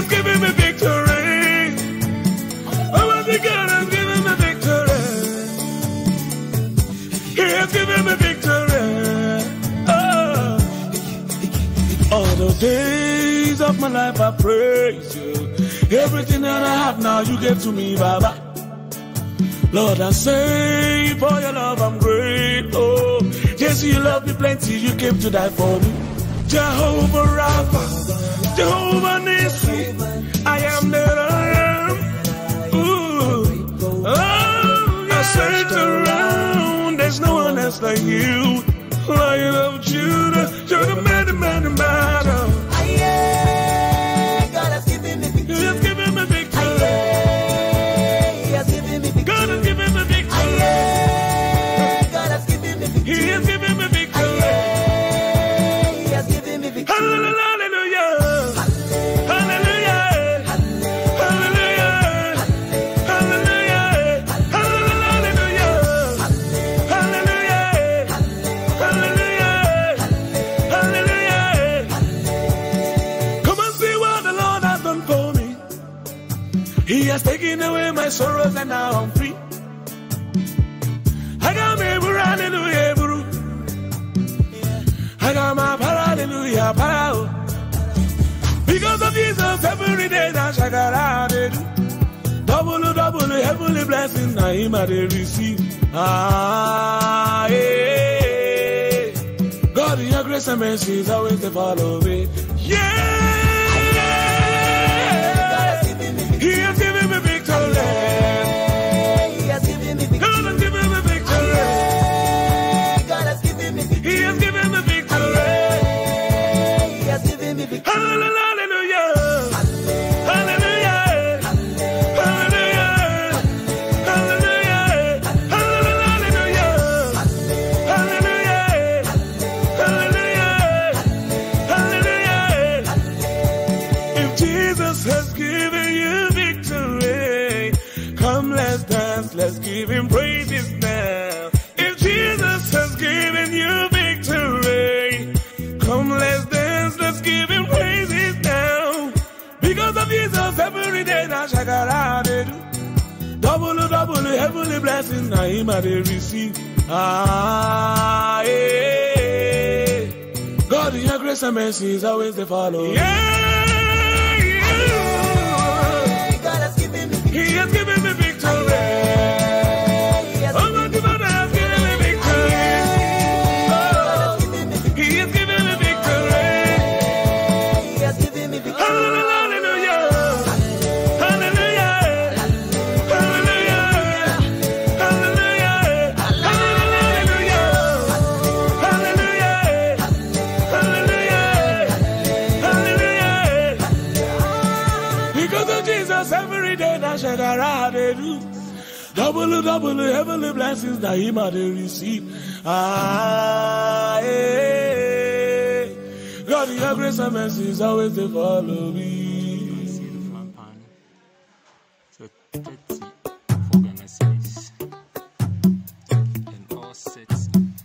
has given me victory. Almighty God has given me victory. He has given me victory. All the days of my life I praise you. Everything that I have now you gave to me, Baba. Lord, I say for your love I'm grateful. Yes, you love me plenty, you came to die for me. Jehovah Rapha, Jehovah Nissi, I am that I am. Ooh. Oh, I searched around, there's no one else like you. Lion of Judah, you're the man, the man, the man. God has given me victory. He has given me victory. He has given me victory. God has given me victory. God has given me victory. He has given me victory. He has given me victory. Hallelujah. Hallelujah. Hallelujah. Hallelujah. Hallelujah. Hallelujah. Hallelujah. Come and see what the Lord has done for me. He has taken away my sorrows and now I'm free. I got me, hallelujah, bro. I got my hallelujah, power. Because of Jesus, every day that I got out of double, heavenly blessings, now him I receive. Ah, yeah. God, in your grace and mercy is always to follow me. Yeah. He has given me victory. He has given me victory. God has given me victory. God has given me victory. He has given me victory. He has given me victory. Hallelujah. Hallelujah. Hallelujah. Hallelujah. Hallelujah. Hallelujah. Hallelujah. Hallelujah. If Jesus has given you victory, come let's dance, let's give him praises now. If Jesus has given you victory, come let's dance, let's give him praises now. Because of Jesus, every day that I got out of double, heavenly blessings, now him I receive. Ah, yeah. God, in your grace and mercy is always to follow. Yeah. God has given me victory. He has given me victory. Almighty Father has given me victory. Oh, He has given me victory. He has given me victory. Hallelujah. Hallelujah. Hallelujah. Hallelujah. Hallelujah. Hallelujah. Hallelujah. Hallelujah. Because of Jesus, every day that I got to do. Double, heavenly blessings that him I receive. Ah, yeah. God, your grace and mercy is always to follow me. See the flat pan. So 30 organizers and all sets.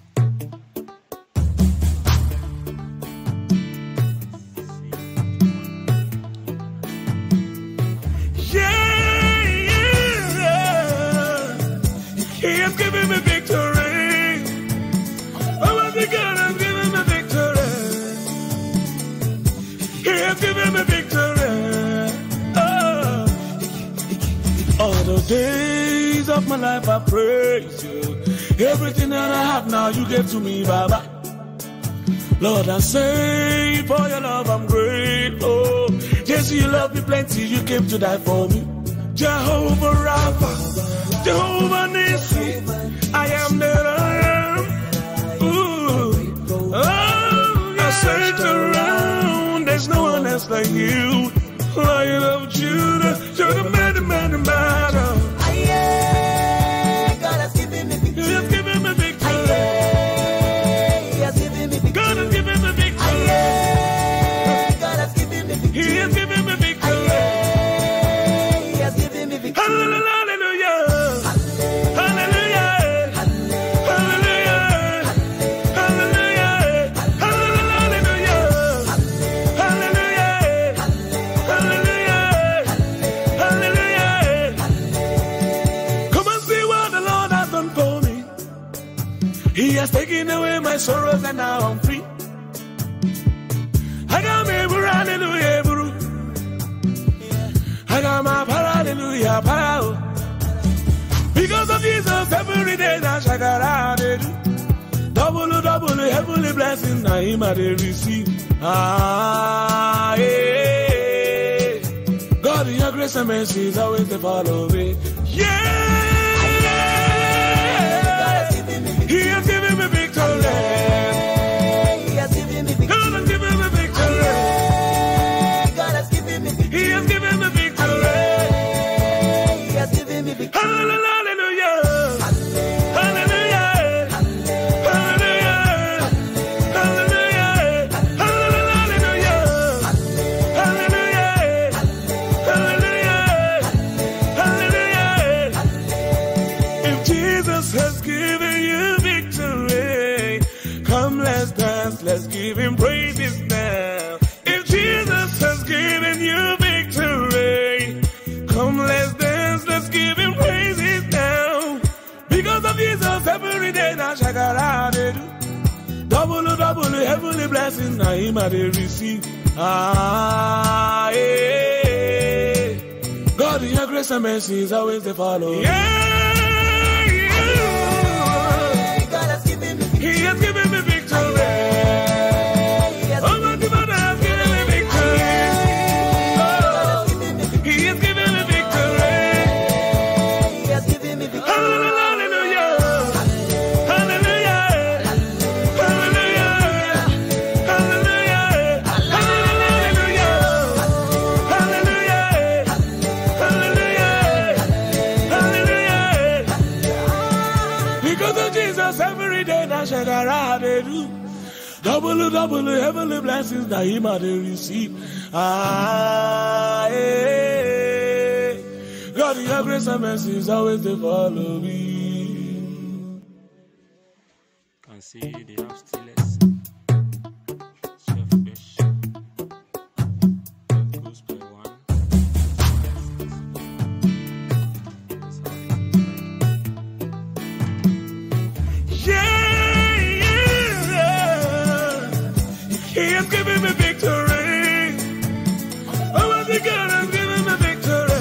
He has given me victory. Almighty God has given me victory. He has given me victory. All the days of my life I praise you. Everything that I have now you gave to me, Baba. Lord, I say for your love I'm grateful. Yes, you love me plenty, you came to die for me. Jehovah Rapha, Jehovah Nissi, I am that I am. Ooh. Oh, I searched around, there's no one else like you. Lion of Judah, you're the man, the man, the man. God has given me victory. He has given me victory. He has given me victory. God has given me victory. God has given me victory. He has given me victory. He has given me victory. Hallelujah. Hallelujah. Hallelujah. Hallelujah. Hallelujah. my sorrows and now I'm free. I got me buru, hallelujah, buru. I got my para, hallelujah, para. Because of Jesus, every day now shakara they do. Double, heavenly blessings now him I they receive. Ah, yeah. God in your grace and mercy is always to follow me. Yeah. He has given me victory. He has given me victory. God has given me victory. God has given me victory. He has given me victory. He has given me victory. Hallelujah. Let's give him praises now. If Jesus has given you victory, come let's dance, let's give him praises now. Because of Jesus, every day now shakara they do. Double, heavenly blessings now him I they receive. Ah, yeah. God in your grace and mercy is always to follow. Yeah. God has given me victory. He has given me victory. Double, heavenly blessings that he might receive. Ah, yeah. God, your grace and mercy is always to follow me. Can see they have steelers. Chef fish. That goes by one. That's how He has given me victory. Almighty God has given me victory.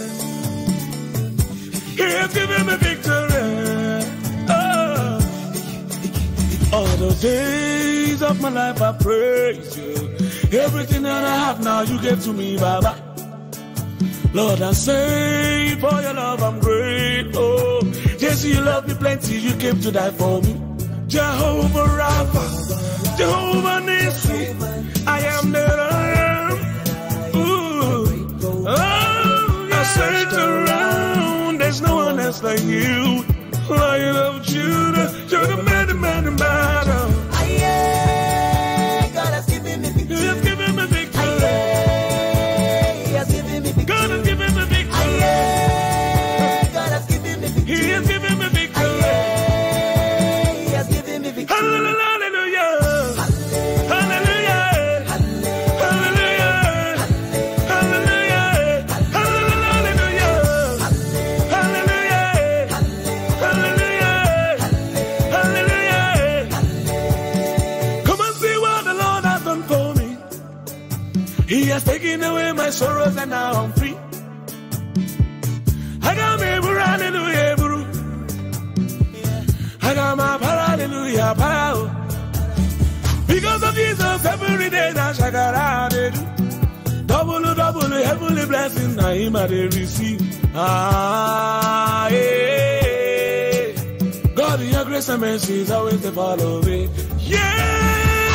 He has given me victory. Oh. All the days of my life I praise you. Everything that I have now you give to me, Baba. Lord, I say for your love I'm grateful. Yes, you love me plenty, you came to die for me. Jehovah Rapha, Jehovah Nissi, I am that I am. Ooh. Oh, I searched around, there's no one else like you. Lion of Judah, you're the man in battle. God has given me victory. He has given me victory. He has given me victory. God has given me victory. God has given me victory. He has given me victory. He has given me victory. Hallelujah. He has taken away my sorrows and now I'm free. I got me buru, hallelujah, buru. I got my para, hallelujah, para. Because of Jesus, every day now shakara they do. Double, heavenly blessings now him I they receive. Ah, yeah. God in your grace and mercy is always to follow me. Yeah.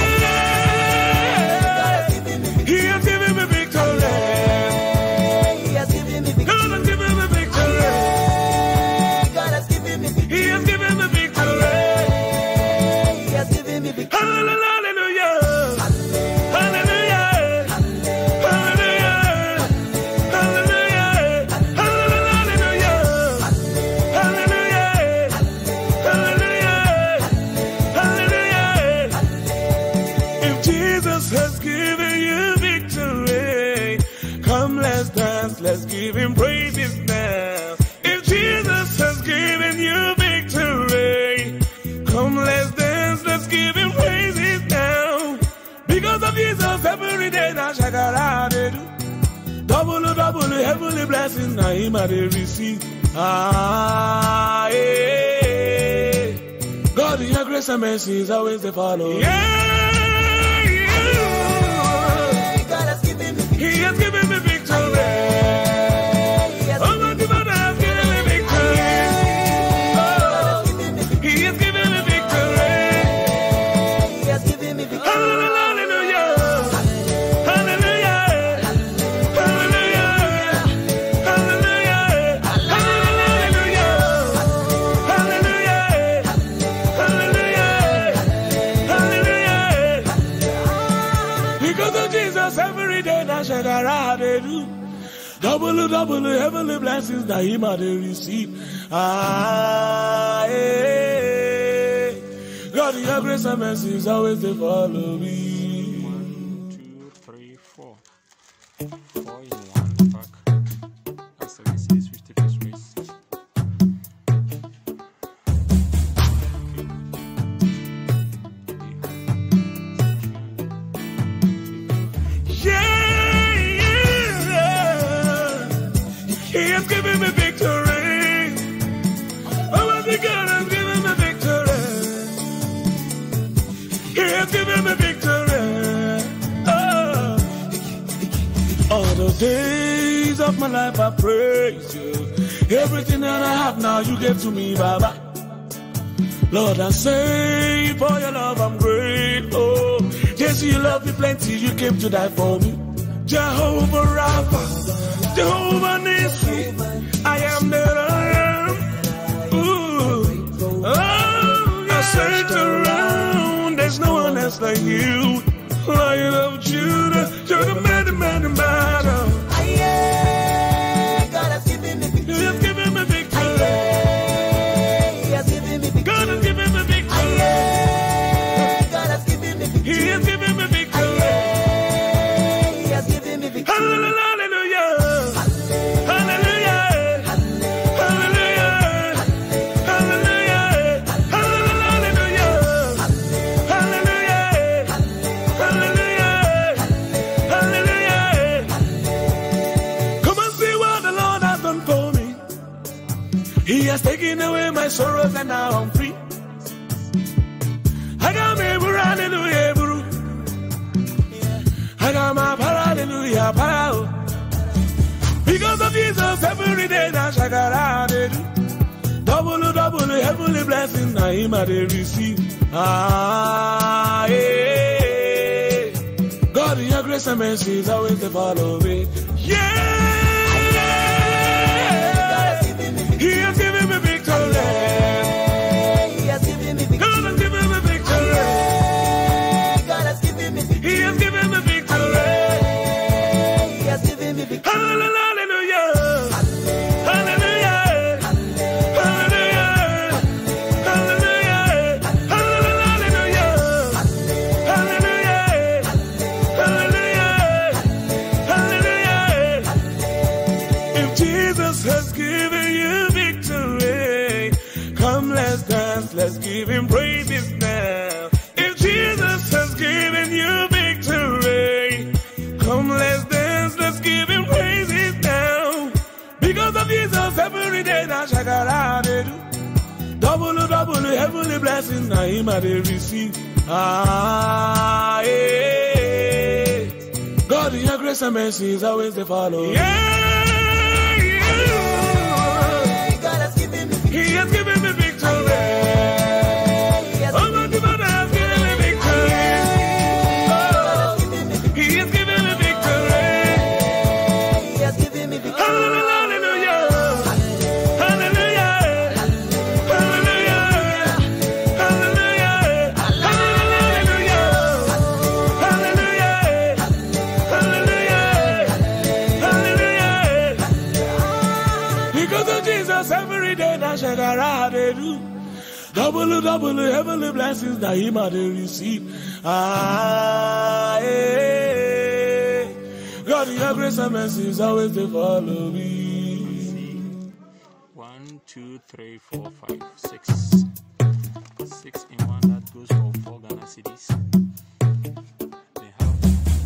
He has given me victory. He has given me victory. God has given me victory. God has given me victory. He has given me victory. He has given me victory. Hallelujah. Let's give him praises now. If Jesus has given you victory, come let's dance, let's give him Jesus every day, now shakara they do. Double, double, heavenly blessing, now him I they receive. Ah, yeah. God, in your grace and mercy is always the follow. Yeah, God has given me He has given me victory. He has Oh, my God has given me victory. Oh, given me He has given me victory. He has given me victory. Hallelujah. Hallelujah. Hallelujah. Hallelujah. Hallelujah. Hallelujah. Hallelujah. Hallelujah. Because of Jesus, every day that shakara they do. Double, double, heavenly blessings that him I they receive. Ah, yeah. God, your grace and mercy is always they follow me. 1, 2, 3, 4. 4 in 1 pack. That's the race is 51st race. Yeah, yeah. He has given me victory. Oh, my God has given me victory. He has given me victory. Oh. All the days of my life I praise you. Everything that I have now you gave to me, Baba. Lord, I say for your love I'm grateful. Jesus, you love me plenty, you came to die for me. Jehovah Rapha, Jehovah Nissi, I am that I am. Ooh. Oh, I searched around, there's no one else like you. Lion of Judah, you're the man, the man, the man. God has given me You victory. have given me victory. He has given me victory. God has given me victory. God has given me victory. He has given me victory. He has given me victory. Hallelujah. Hallelujah. Hallelujah. Hallelujah. Hallelujah. Hallelujah. Hallelujah. Hallelujah. Come and see what the Lord has done for me. He has taken away my sorrows and now I'm free. I got me, hallelujah, bro. I got my hallelujah, power. Because of Jesus, every day that shakara they do. Double, double, heavenly blessing, now him I they receive. Ah, yeah. God, in your grace and mercy is always the follow me. Yeah. He has given me victory. He has given me victory. God has given me victory. God has given me victory. He has given me victory. He has given me victory. Hallelujah. Hallelujah. Hallelujah. Hallelujah. Hallelujah. Hallelujah. Hallelujah. Hallelujah. If Jesus has given you victory, come let's dance, let's give him praises now. If Jesus has given you victory, come let's dance, let's give him praises now. Because of Jesus, every day now shakara they do. Double, double, heavenly blessings, now him I they receive. Ah, yeah. God, in your grace and mercy is always the follow. Yeah. God has given me victory. He has given me victory. He has Oh, my God has given me victory. Oh, given me victory. He has given me victory. He has given me victory. Hallelujah. Hallelujah. Hallelujah. Hallelujah. Hallelujah. Hallelujah. Hallelujah. Hallelujah. Because of Jesus, every day that shakara they do. Double, double, heavenly blessings that him I they receive. Ah, yeah. God, your grace and mercy is always they follow me. 1, 2, 3, 4, 5, 6. 6 in 1, that goes for 4 Ghana cedis. They have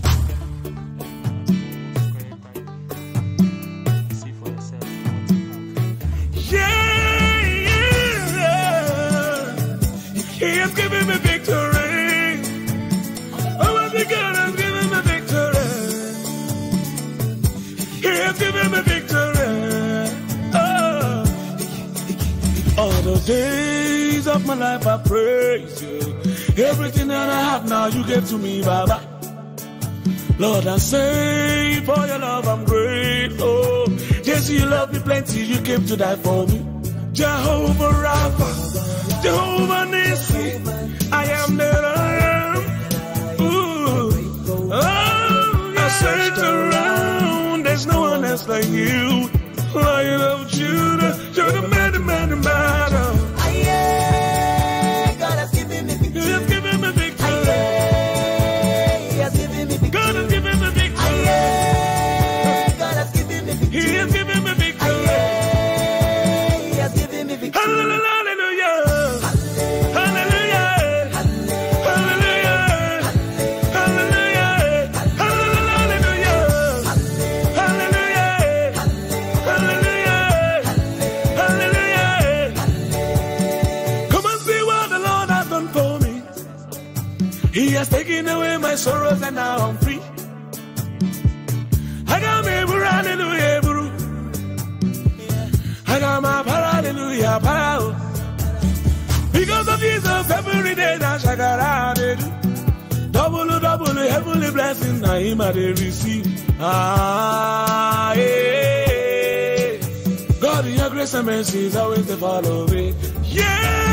days of my life I praise you. Everything that I have now you gave to me, Baba. Lord, I say for your love I'm grateful. Yes, you love me plenty, you came to die for me. Jehovah Rapha, Jehovah Nissi, I am that I am. Ooh. Oh, I searched around, there's no one else like you. Lion of Judah, you're the man, the man, the man. God has given me victory. He has given me victory. He has given me victory. God has given me victory. God has given me victory. He has given me victory. He has given me victory. Hallelujah. Hallelujah. Hallelujah. Hallelujah. Hallelujah. Hallelujah. Hallelujah. Come and see what the Lord has done for me. He has taken away my sorrows and now I'm free. I got me, hallelujah, bro. I got my hallelujah, power. Because of Jesus, every day that I got out of double, heavenly blessings, now him I receive. Ah, yeah. God, in your grace and mercy is always to follow me. Yeah.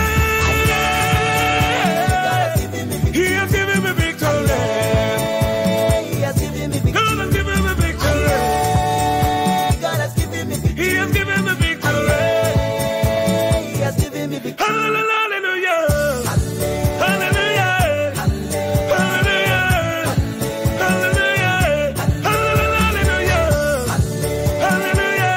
He has given me victory. He has given me victory. God has given me victory. God has given me victory. He has given me victory. He has given me victory. Hallelujah. Hallelujah. Hallelujah. Hallelujah. Hallelujah. Hallelujah.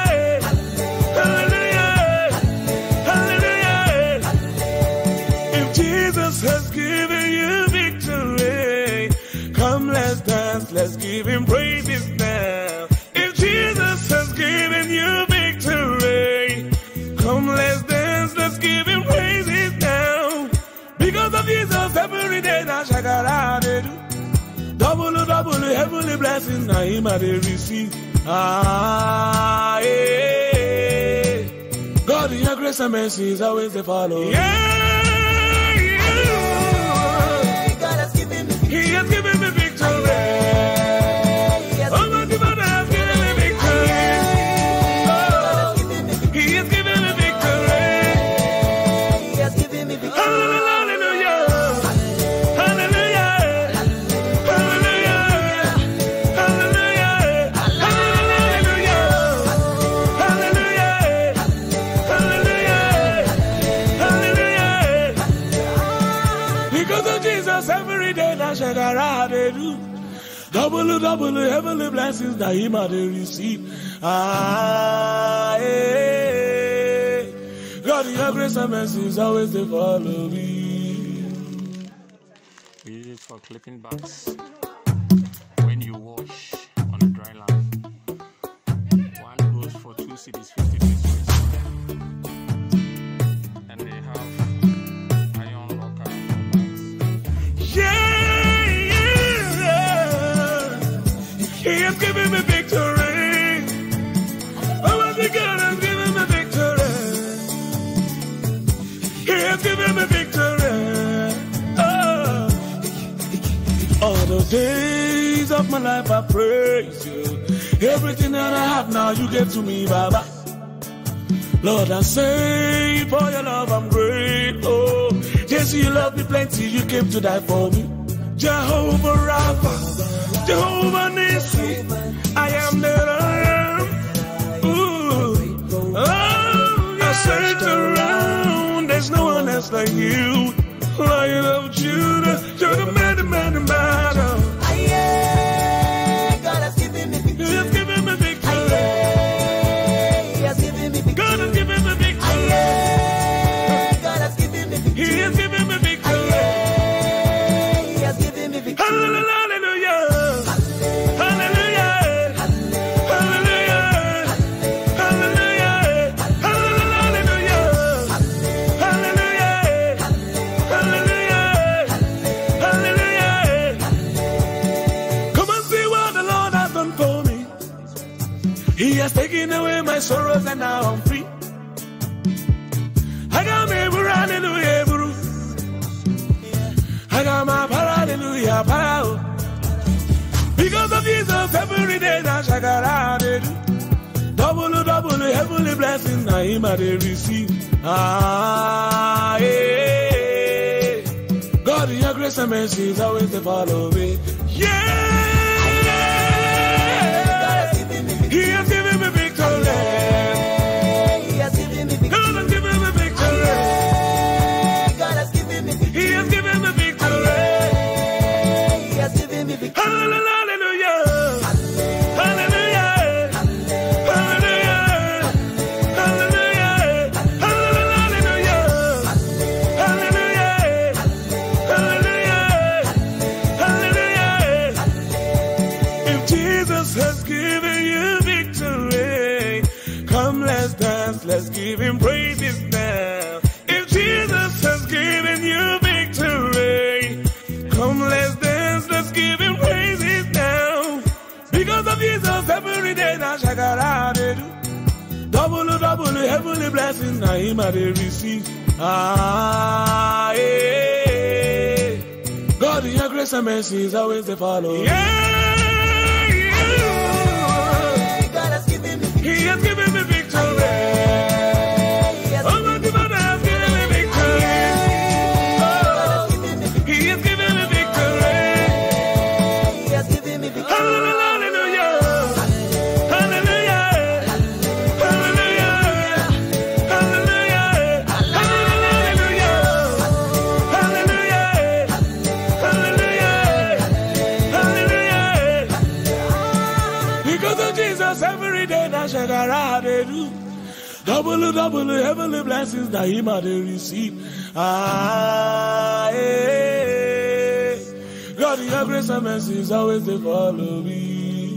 Hallelujah. Hallelujah. If Jesus has given you victory, come let's dance, let's give him praises now. If Jesus has given you victory, come let's dance, let's give him praises now. Because of Jesus, every day that I got out of double, heavenly blessings, now him I receive. Ah, yeah. God, in your grace and mercy is always to follow. Yeah. God has given me victory. He has given me victory. Oh, my God has given me victory. Oh, He has given me victory. He has given me victory. Hallelujah. Hallelujah. Hallelujah. Hallelujah. Hallelujah. Hallelujah. Hallelujah. Hallelujah. Because of Jesus, every day that I got out of double, heavenly blessings that him I receive. Ah, yeah. God, your grace and mercy is always to follow me. We use it for clipping backs when you wash on a dry land. One goes for 2 cedis 50 pesos. And they have iron locker for backs. Yeah. He has given me victory. Oh, my God has given me victory. He has given me victory. Oh. All the days of my life I praise you. Everything that I have now you gave to me, Baba. Lord, I say for your love I'm grateful. Yes, you love me plenty, you came to die for me. Jehovah Rapha, Jehovah Nissi, I am that I am. Ooh. Oh, I searched around, there's no one else like you. Lion of Judah, you're the man, the man, the man. God has given me victory. He has given me victory. He has given me victory. God has given me victory. God has given me victory. He has given me victory. He has given me victory. Hallelujah. Hallelujah. Hallelujah. Hallelujah. Hallelujah. Hallelujah. Hallelujah. Come and see what the Lord has done for me. He has taken away my sorrows and now I'm free. I got me hallelujah, bro. I got my hallelujah, power. Because of Jesus, every day now shakara they do. Double, heavenly blessing, now him I they receive. Ah, yeah. God, in your grace and mercy is always to follow me. Yeah. He has given me victory. He has given me victory. God has given me victory. God has given me victory. He has given me victory. He has given me victory. Hallelujah. Hallelujah. Hallelujah. Hallelujah. Hallelujah. Hallelujah. Hallelujah. Hallelujah. If Jesus has given you victory, come let's dance, let's give him praises now. If Jesus has given you victory, come let's dance, let's give him praises now. Because of Jesus, every day now shakara they do. Double, heavenly blessing, now him I they receive. Ah, yeah. God in your grace and mercy is always to follow. Yeah. God has given me victory. He has given me victory. Oh, my God has given me victory. Oh, He has given me victory. He has given me victory. Hallelujah. Hallelujah. Hallelujah. Hallelujah. Hallelujah. Hallelujah. Hallelujah. Hallelujah. Because of Jesus, every day that shakara they do. Double, heavenly blessings that him I they receive. Ah, yeah. God, in your grace and mercy is always to follow me.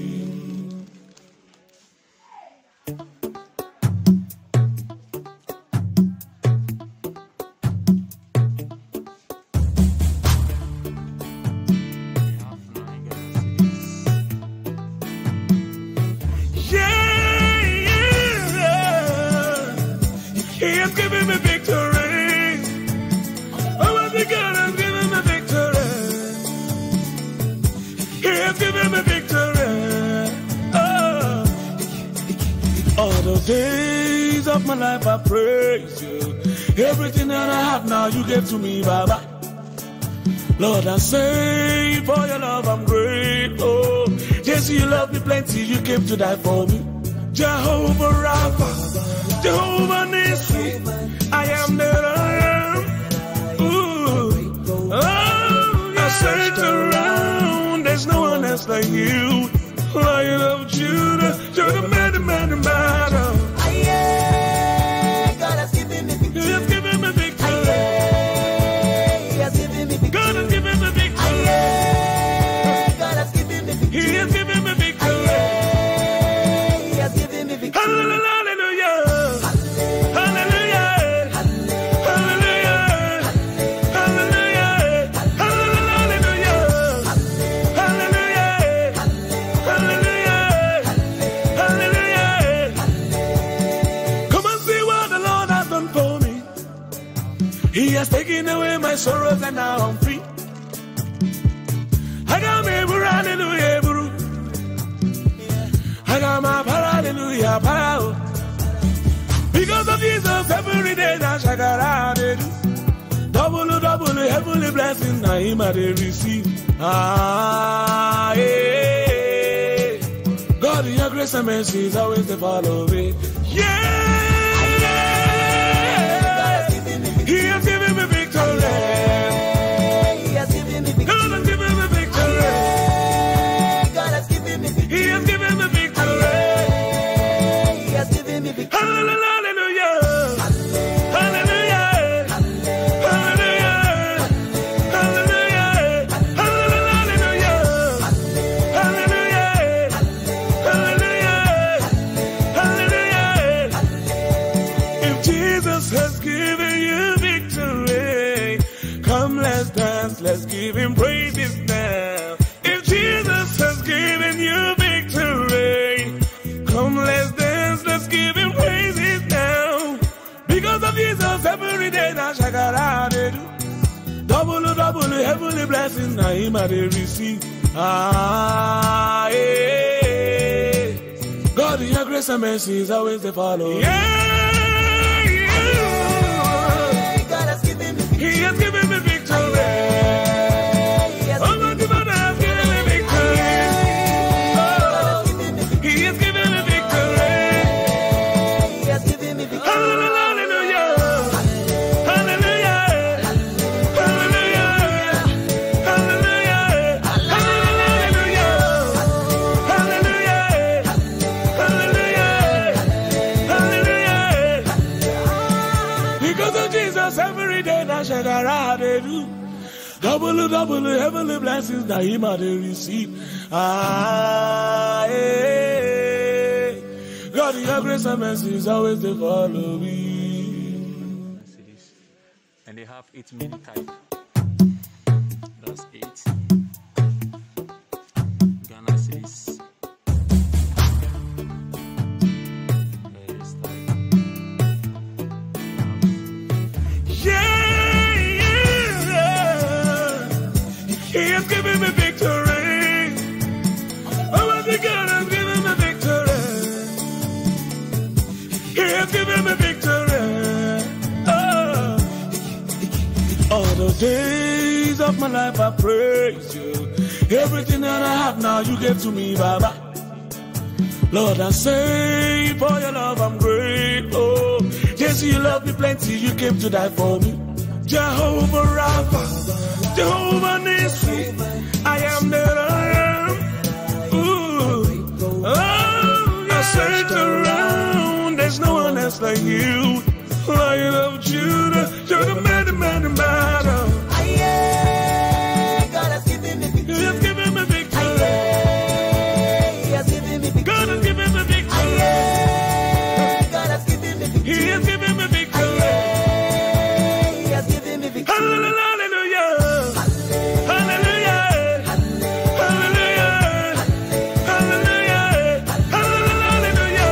He has given me victory. Oh, my God has given me victory. He has given me victory. Oh. All the days of my life I praise you. Everything that I have now you gave to me, Baba. Lord, I say for your love I'm grateful. Yes, you love me plenty, you came to die for me. Jehovah Rapha, Jehovah Nissi, I am that I am. Ooh. Oh, I searched around, there's no one else like you. Lion of Judah, you're the man. God has given me victory. He has given me victory. He has given me victory. God has given me victory. God has given me victory. He has given me victory. He has given me victory. Hallelujah. Hallelujah. Hallelujah. Hallelujah. Hallelujah. Hallelujah. Hallelujah. Come and see what the Lord has done for me. He has taken away my sorrows and now I'm free. I got me, hallelujah, bro. I got my hallelujah, power. Because of Jesus, every day now shakara they do. Double, heavenly blessing, now him I they receive. Ah, yeah. God in your grace and mercy is always to follow me. Yeah. He has given me victory. He has given me victory. God has given me victory. God has given me victory. He has given me victory. He has given me victory. Hallelujah. Hallelujah. Hallelujah. Hallelujah. Hallelujah. Hallelujah. Hallelujah. Hallelujah. If Jesus has given you victory, come let's dance, let's give him praises now. If Jesus has given you victory, come let's dance, let's give him praises now. Because of Jesus, every day now shakara. heavenly blessings, now him I dey receive. God, your grace and mercy is always the follow. God has given me victory. He has given me victory. He has Oh, my God has given me victory. Oh, given me victory. He has given me victory. He has given me victory. Hallelujah. Hallelujah. Hallelujah. Hallelujah. Hallelujah. Hallelujah. Hallelujah. Hallelujah. Because of Jesus, every day now shakara they do. Double heavenly blessings that him I they receive. God, your grace and mercy is always they follow me. Cities. And they have 8 mini type. That's 8 Ghana cities. Various type. Yeah. He has given me victory. Oh, my God has given me victory. He has given me victory. Oh. All the days of my life I praise you. Everything that I have now you gave to me, Baba. Lord, I say for your love I'm grateful. Yes, you love me plenty, you came to die for me. Jehovah Rapha, Jehovah Nissi, I am that I am. Ooh. Oh, I searched around, there's no one else like you. Lion of Judah, you're the man. God has given me victory. He has given me victory. He has given me victory. God has given me victory. God has given me victory. He has given me victory. He has given me victory. Hallelujah. Hallelujah. Hallelujah. Hallelujah. Hallelujah.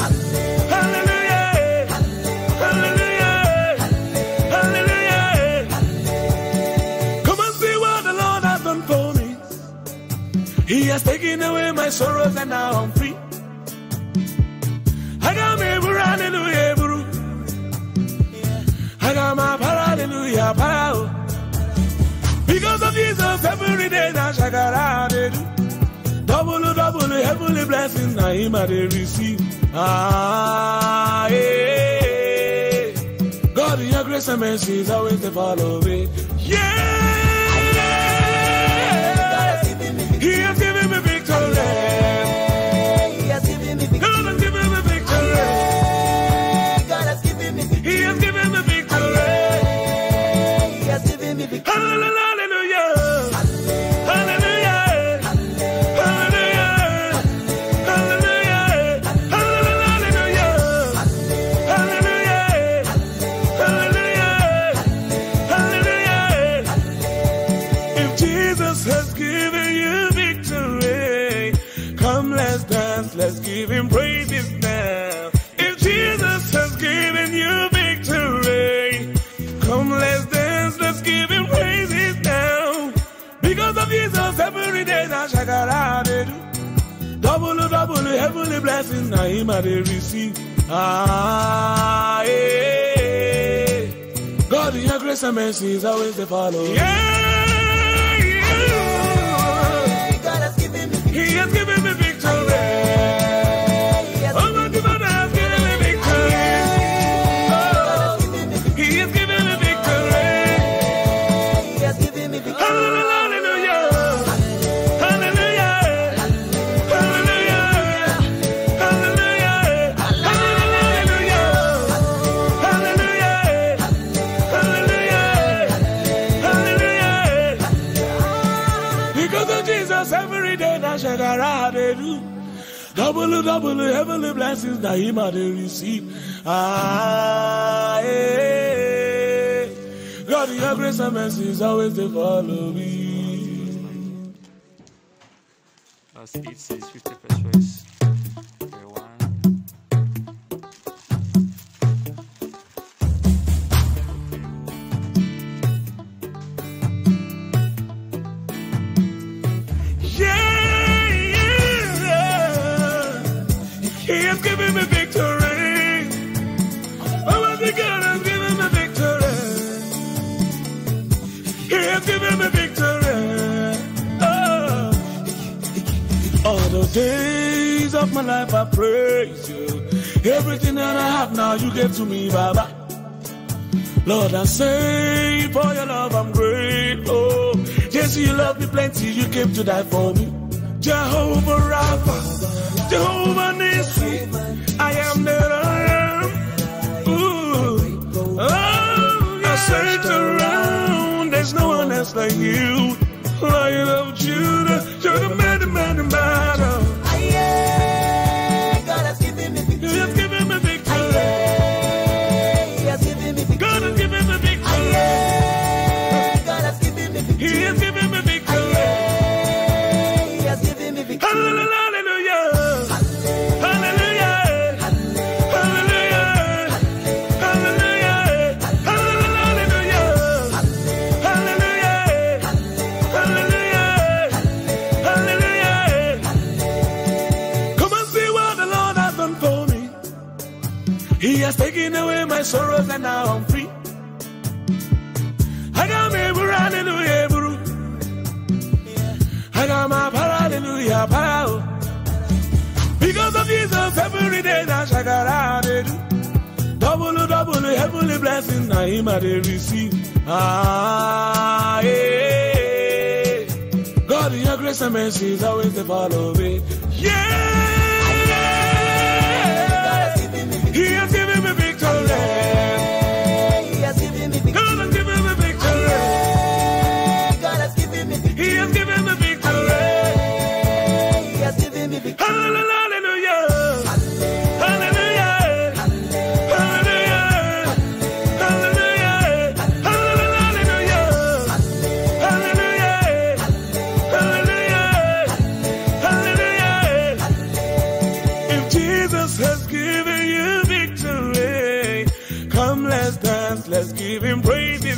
Hallelujah. Hallelujah. Come and see what the Lord has done for me. He has taken away my sorrows and now I'm free. I got me, hallelujah, bro. I got my hallelujah, power. Because of Jesus, every day now shakara they do. Double heavenly blessings now him I they receive. God, your grace and mercy is always the follow me. He has given me victory. He has given me victory. God has given me victory. God has given me victory. He has given me victory. He has given me victory. Hallelujah. Hallelujah. Hallelujah. Hallelujah. Hallelujah. Hallelujah. Hallelujah. Hallelujah. If Jesus has given you victory, come let's dance, let's give him praises now. If Jesus has given you victory, come let's dance, let's give him praises now. Because of Jesus, every day now shakara they do. Double heavenly blessings now him I they receive. God, your grace and mercy is always the follow. God has given me victory. He has given me victory. Oh, my God has given me victory. Oh, He has given me victory. He has given me victory. Hallelujah. Hallelujah. Hallelujah. Hallelujah. Hallelujah. Hallelujah. Hallelujah. Hallelujah. Because of Jesus, every day now shakara they do. Double heavenly blessings that him I they receive. God, your grace and mercy is always they follow me. That's 8 cities, 50 pesos. Okay, 1. All the days of my life I praise you. Everything that I have now you gave to me, Baba. Lord, I say for your love I'm grateful. Yes, you love me plenty, you came to die for me. Jehovah Rapha, Jehovah Nissi, I am that I am. Ooh. Oh, I searched around, there's no one else like you. Lion of Judah, you're the man, the man, the man. God has given me victory. He has given me victory. He has given me victory. God has given me victory. God has given me victory. He has given me victory. He has given me victory. Hallelujah. Hallelujah. Hallelujah. Hallelujah. Hallelujah. Hallelujah. Hallelujah. Come and see what the Lord has done for me. He has taken away my sorrows and now I'm free. I got me, hallelujah, bro. I got my hallelujah, power. Because of Jesus, every day that I got out of double, heavenly blessing, I him I receive. Ah, yeah. God, in your grace and mercy is always to follow me. Yeah. He has given me victory. He has given me victory. God has given me victory. God has given me victory. He has given me victory. He has given me victory. Hallelujah. Hallelujah. Hallelujah. Hallelujah. Hallelujah. Hallelujah. Hallelujah. If Jesus has given you victory, come let's dance, let's give him praise.